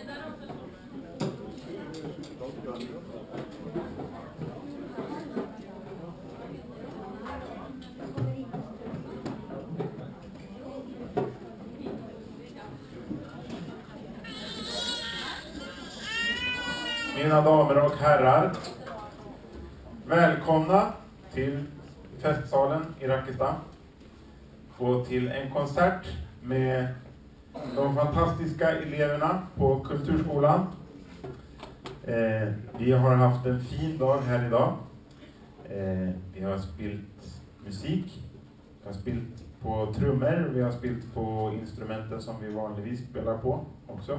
Mina damer och herrar, välkomna till festsalen i Rakkestad och till en konsert med de fantastiska eleverna på Kulturskolan. Vi har haft en fin dag här idag. Vi har spelat musik, vi har spelat på trummor, vi har spelat på instrumenten som vi vanligtvis spelar på också.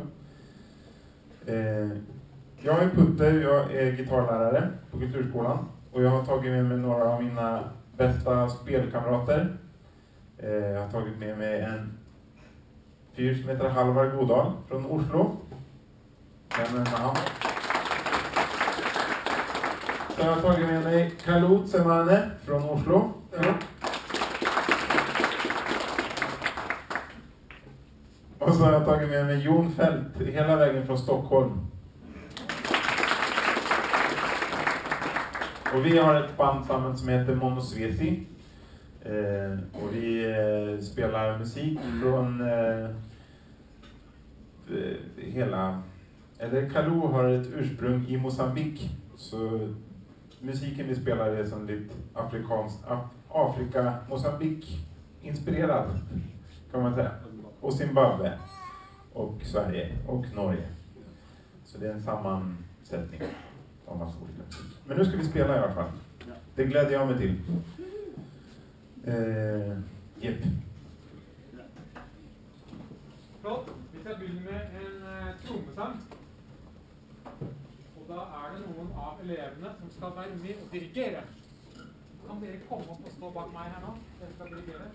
Jag är Putte, jag är gitarrlärare på Kulturskolan och jag har tagit med mig några av mina bästa spelkamrater. Jag har tagit med mig en fyr som heter Halvar Godal från Oslo. Så jag har tagit med mig Kalut Semane från Oslo. Och så har jag tagit med mig Jon Fält hela vägen från Stockholm. Och vi har ett band samman som heter Monosvesi. Och vi spelar musik från hela... Eller Kalu har ett ursprung i Mosambik. Så musiken vi spelar är som lite Afrika-Mosambik-inspirerad kan man säga. Och Zimbabwe. Och Sverige och Norge. Så det är en sammansättning av massa olika musik. Men nu ska vi spela i alla fall. Det gläder jag mig till. Jepp. Flott. Vi skal begynne med en trommesang. Og da det noen av elevene som skal være med og dirigere. Kan dere komme opp og stå bak meg her nå? Dere skal dirigere.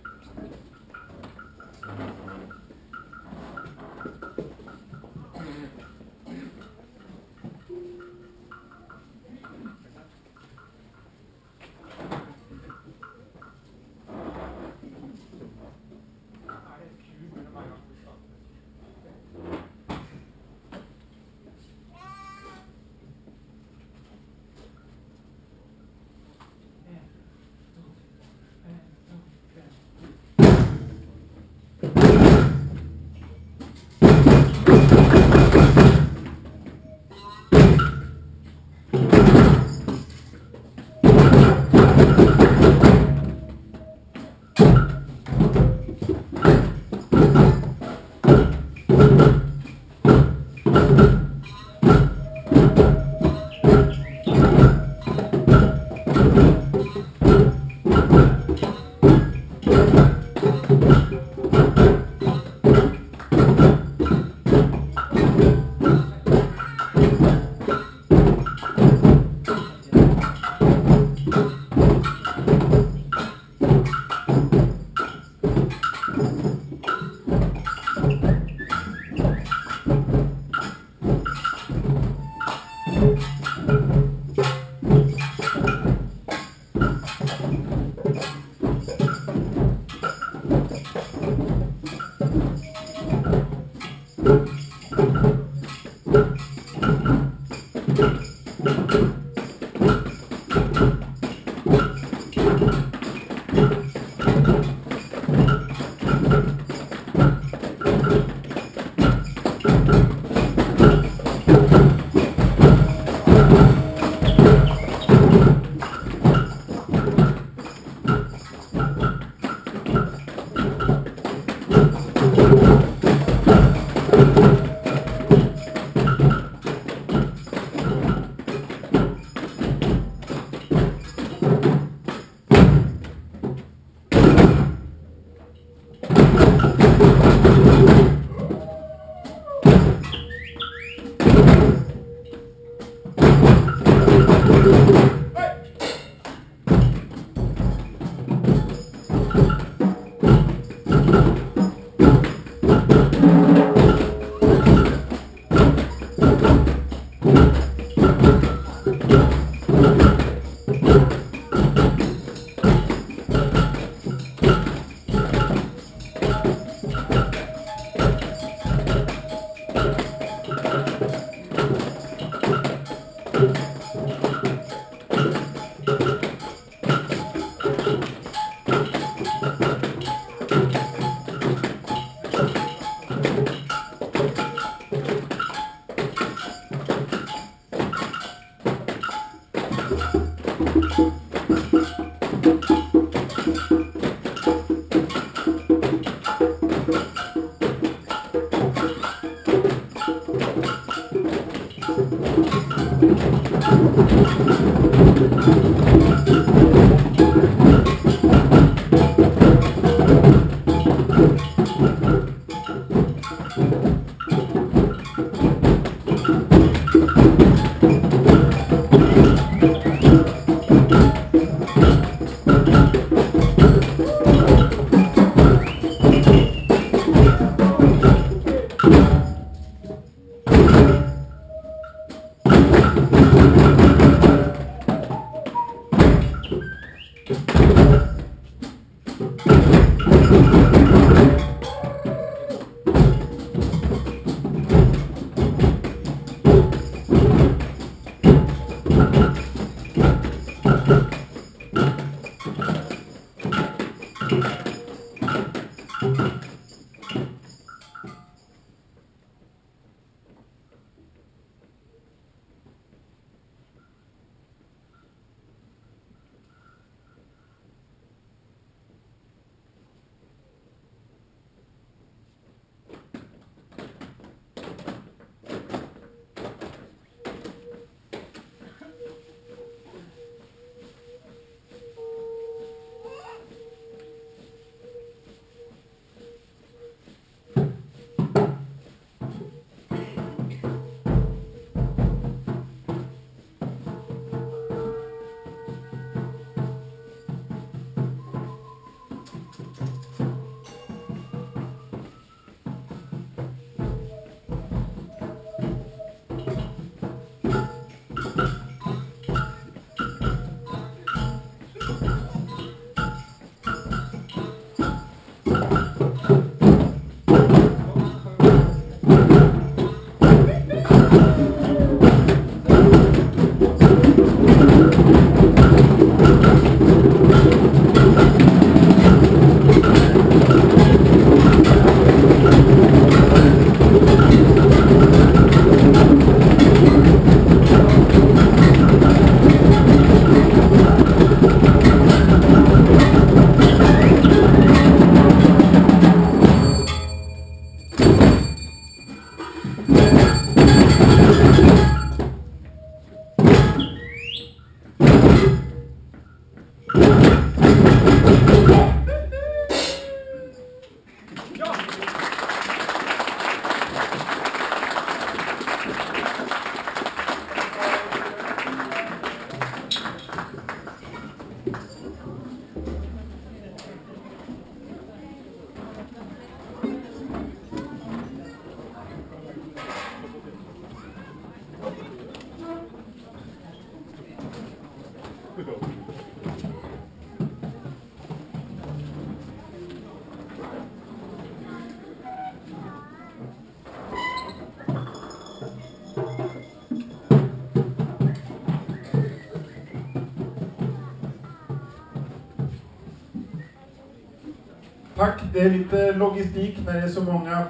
Tack, det är lite logistik när det är så många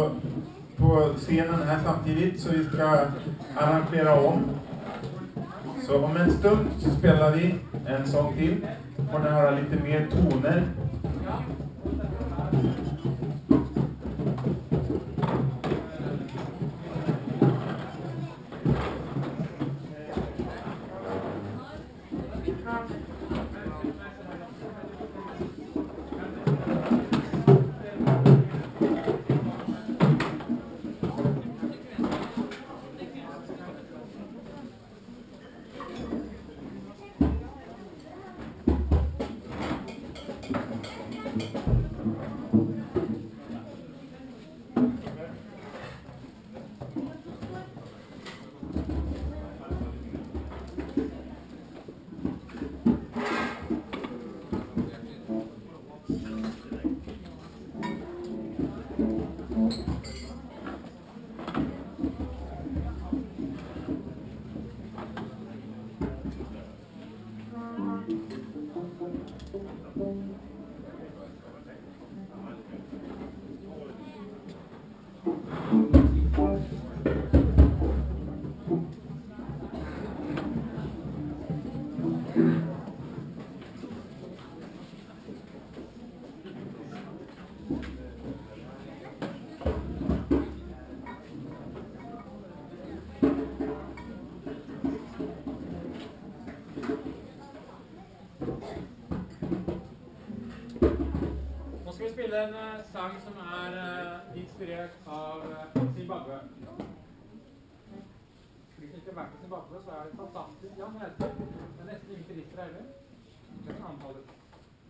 på scenen här samtidigt så vi ska arrangera om. Så om en stund så spelar vi en sång till. Får ni höra lite mer toner. En sang som inspirert av Zimbabwe. Hvis du ikke har vært i Zimbabwe, så det fantastisk. Ja, men det er nesten ingen turister her, eller? Det er en annen taler.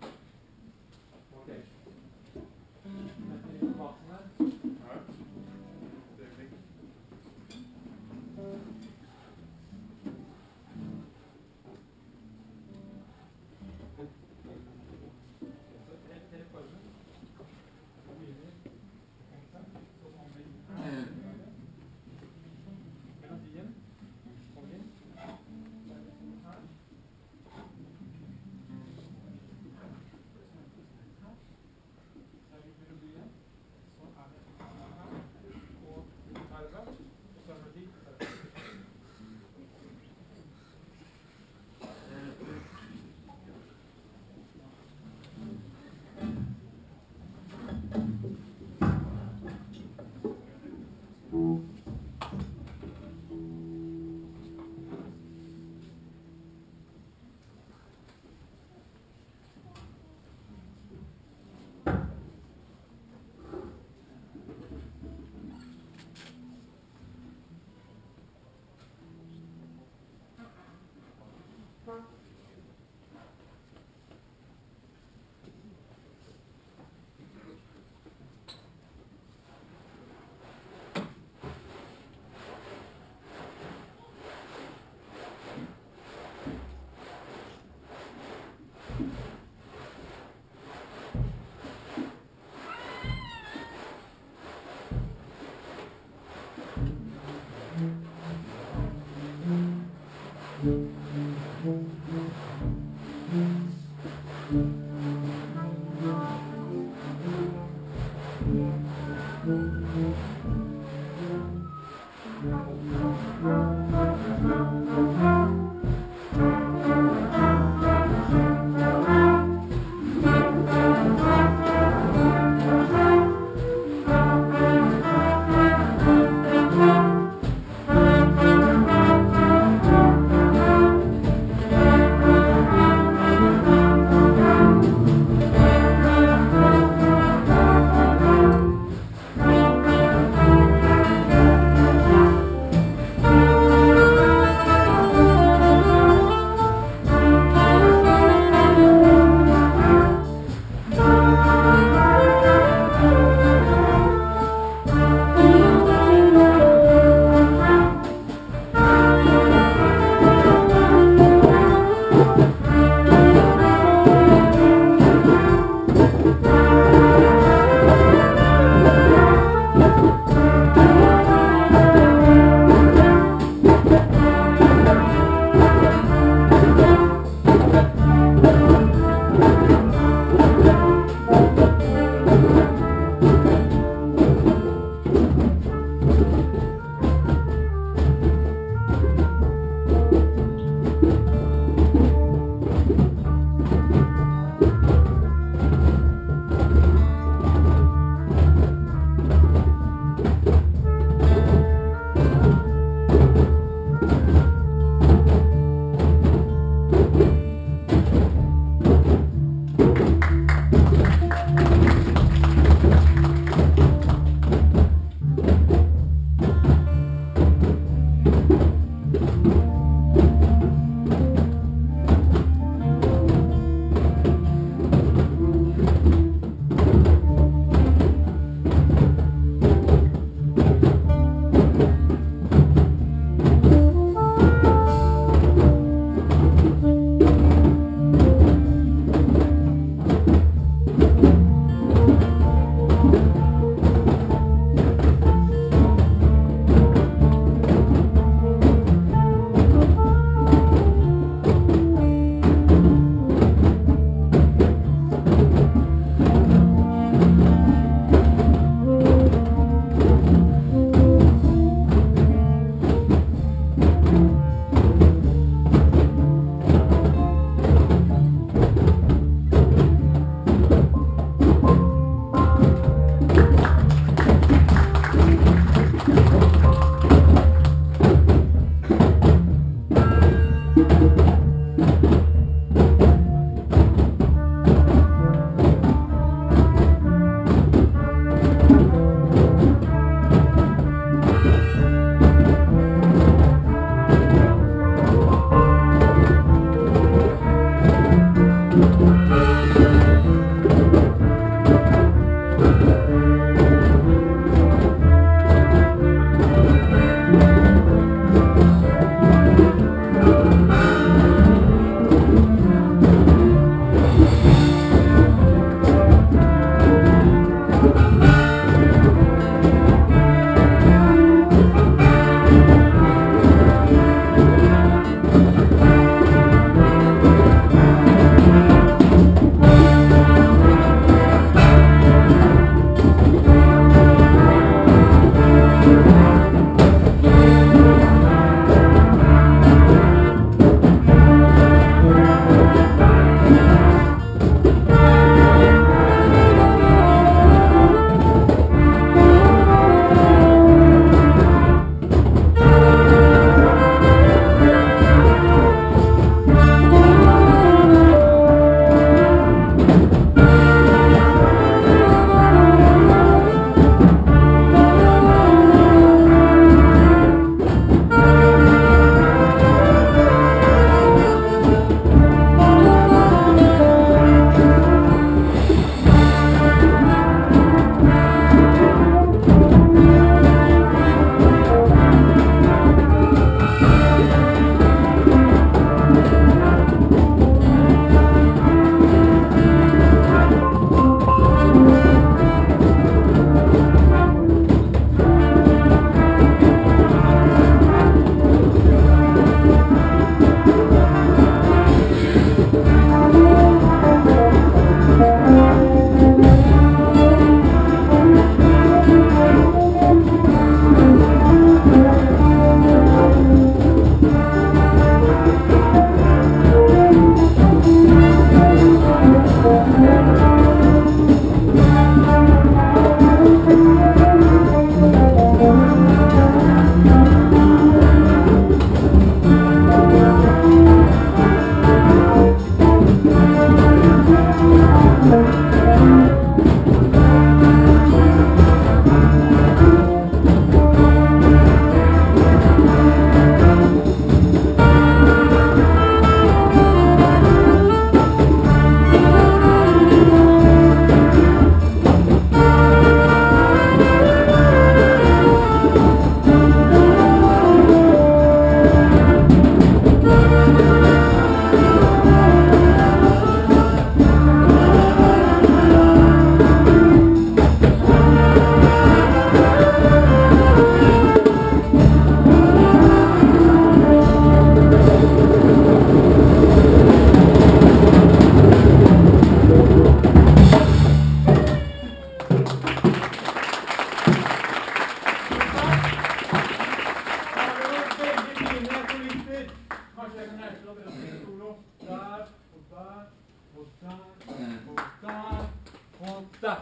bästa.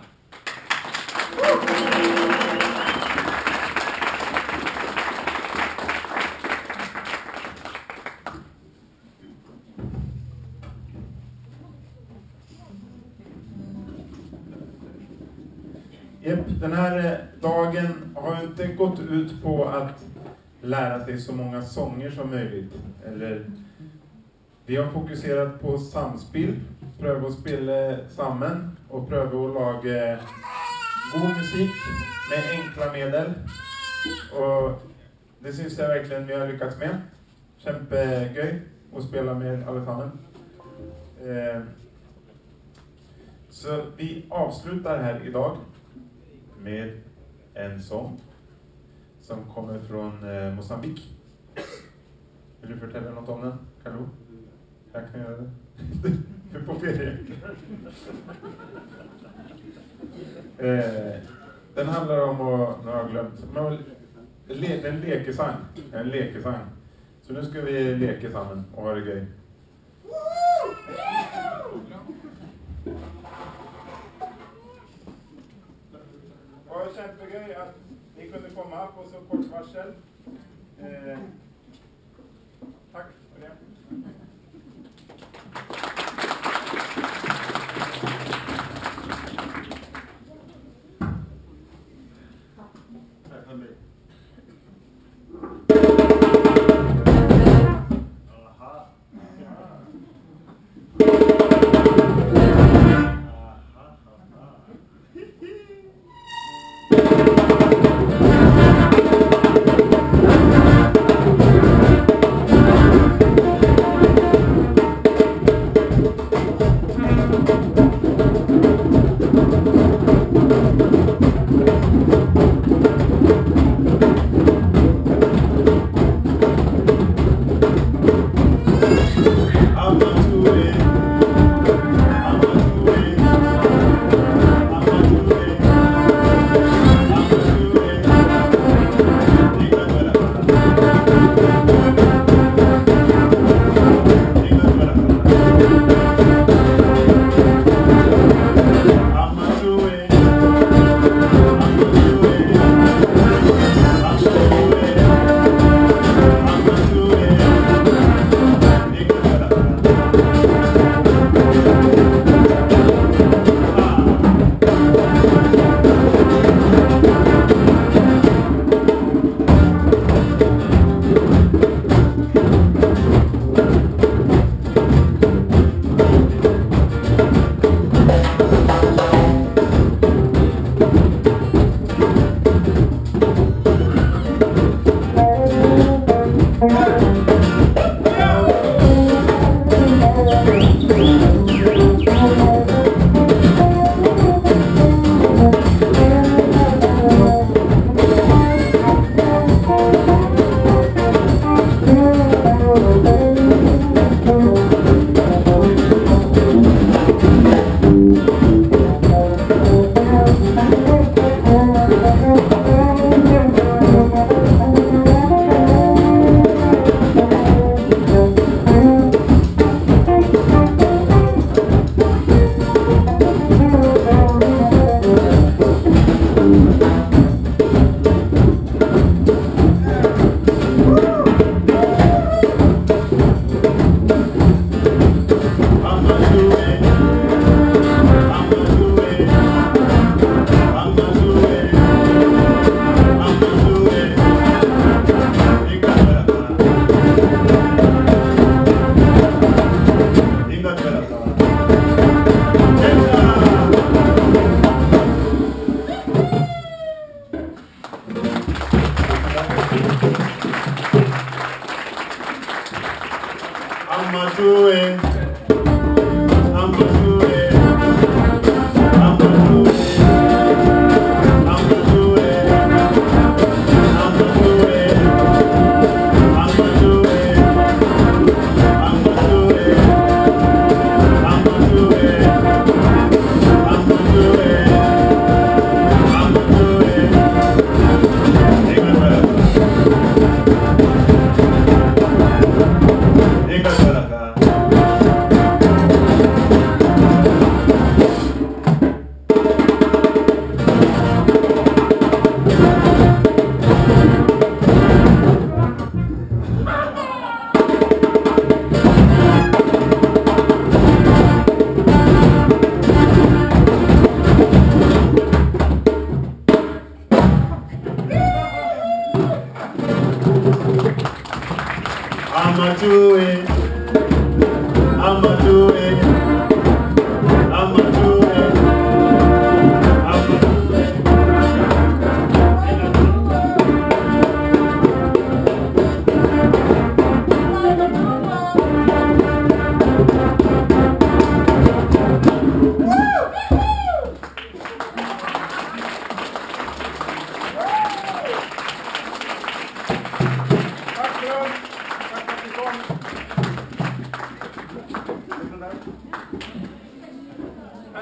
Den här dagen har inte gått ut på att lära sig så många sånger som möjligt. Vi har fokuserat på samspel, pröva att spela samman och pröva att laga god musik med enkla medel. Och det syns jag verkligen vi har lyckats med. Kämpegöj att spela med allesammans. Så vi avslutar här idag med en sång som kommer från Mosambik. Vill du förtälla något om den, Carlo? Jag kan göra det. Du är på ferie. Den handlar om att, nu har jag glömt, en lekesang. En lekesang. Så nu ska vi leka samman och ha det gøy. Det var kämpegöj att ni kunde komma på så kort varsel. Tack för det. Tack för mig. Aha. Ja.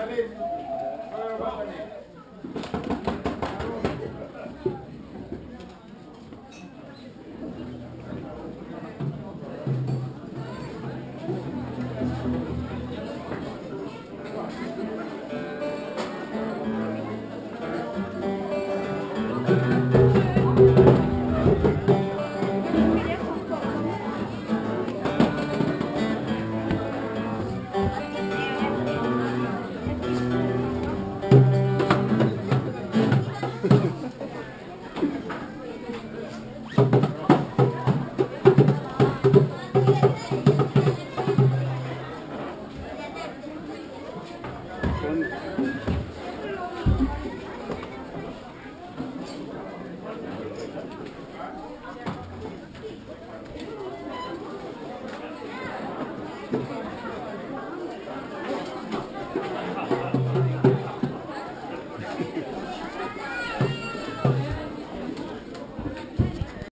Härligt! Bra jobbat hörni!